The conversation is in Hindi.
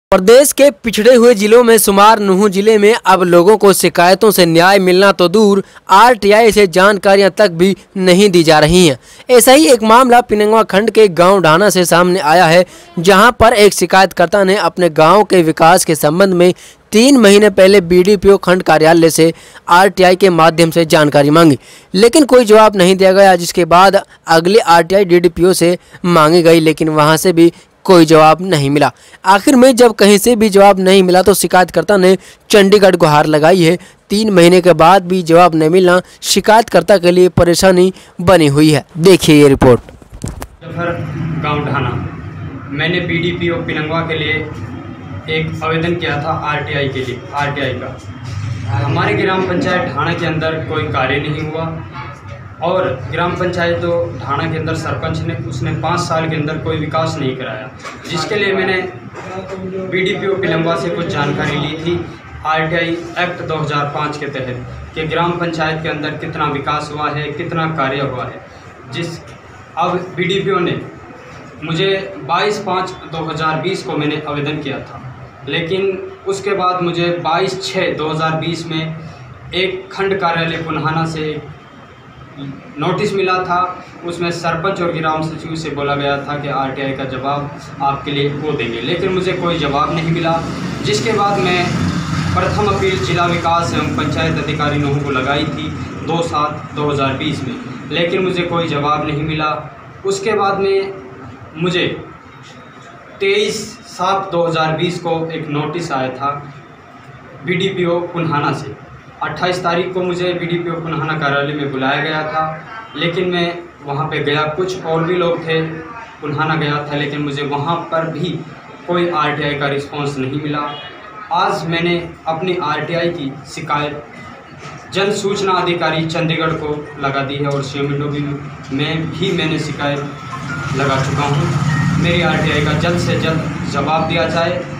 प्रदेश के पिछड़े हुए जिलों में शुमार नूंह जिले में अब लोगों को शिकायतों से न्याय मिलना तो दूर आरटीआई से जानकारियां तक भी नहीं दी जा रही हैं। ऐसा ही एक मामला पिनंगवा खंड के गांव ढाना से सामने आया है, जहां पर एक शिकायतकर्ता ने अपने गांव के विकास के संबंध में 3 महीने पहले बीडीपीओ खंड कार्यालय से आरटीआई के माध्यम से जानकारी मांगी, लेकिन कोई जवाब नहीं दिया गया। जिसके बाद अगली आरटीआई डीडीपीओ से मांगी गई, लेकिन वहां से भी कोई जवाब नहीं मिला। आखिर में जब कहीं से भी जवाब नहीं मिला तो शिकायतकर्ता ने चंडीगढ़ गुहार लगाई है। 3 महीने के बाद भी जवाब नहीं मिलना शिकायतकर्ता के लिए परेशानी बनी हुई है। देखिए ये रिपोर्ट। गांव ढाना, मैंने बीडीपीओ पिनंगवा के लिए एक आवेदन किया था आरटीआई के लिए। आरटीआई का हमारे ग्राम पंचायत ढाना के अंदर कोई कार्य नहीं हुआ और ग्राम पंचायत तो ढाना के अंदर सरपंच ने उसने 5 साल के अंदर कोई विकास नहीं कराया, जिसके लिए मैंने बीडीपीओ पिनंगवा से कुछ जानकारी ली थी आरटीआई एक्ट 2005 के तहत कि ग्राम पंचायत के अंदर कितना विकास हुआ है, कितना कार्य हुआ है। अब बीडीपीओ ने मुझे 22/5/2020 को मैंने आवेदन किया था, लेकिन उसके बाद मुझे 22/6/2020 में एक खंड कार्यालय पुनहाना से नोटिस मिला था। उसमें सरपंच और ग्राम सचिव से बोला गया था कि आरटीआई का जवाब आपके लिए वो देंगे, लेकिन मुझे कोई जवाब नहीं मिला। जिसके बाद मैं प्रथम अपील जिला विकास एवं पंचायत अधिकारी नूंह को लगाई थी 2/7/2020 में, लेकिन मुझे कोई जवाब नहीं मिला। उसके बाद में मुझे 23/7/2020 को एक नोटिस आया था बीडीपीओ पुनहाना से। 28 तारीख को मुझे बीडीपीओ पुनहाना कार्यालय में बुलाया गया था, लेकिन मैं वहां पे गया। कुछ और भी लोग थे, पुनहाना गया था, लेकिन मुझे वहां पर भी कोई आरटीआई का रिस्पांस नहीं मिला। आज मैंने अपनी आरटीआई की शिकायत जन सूचना अधिकारी चंडीगढ़ को लगा दी है और सीएमडीओ में भी मैंने शिकायत लगा चुका हूं। मेरी आरटीआई का जल्द से जल्द जवाब दिया जाए।